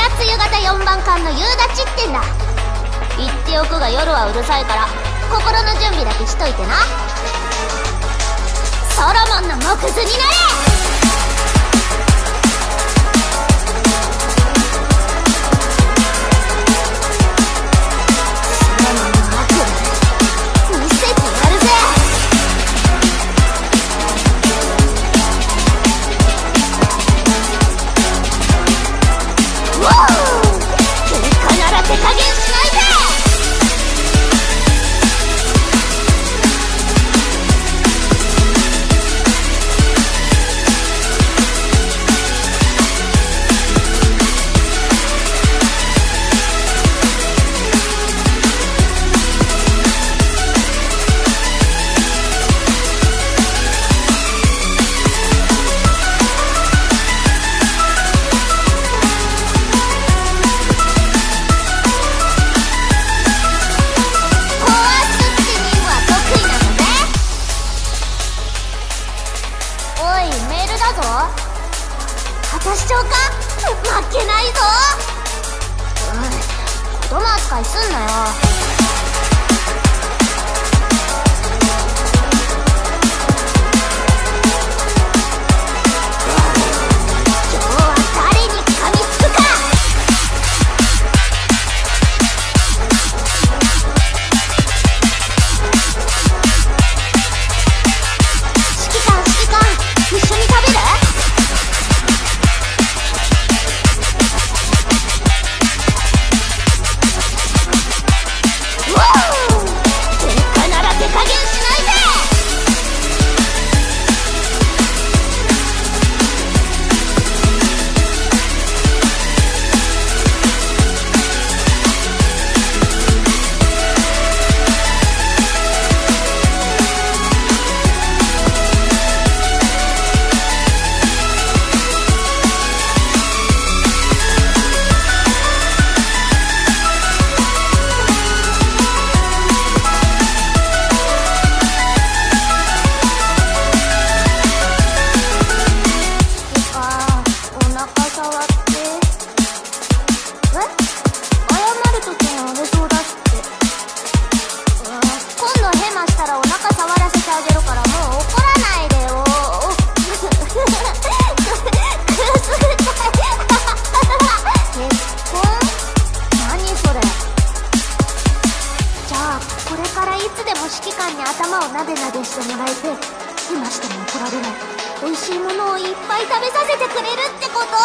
梅雨型4番艦の夕立ってんだ。言っておくが夜はうるさいから心の準備だけしといてな。ソロモンの木図になれ。私長か負けないぞ。子供扱いすんなよ。指揮官に頭をなでなでしてもらえて、今しても怒られない美味しいものをいっぱい食べさせてくれるってこと。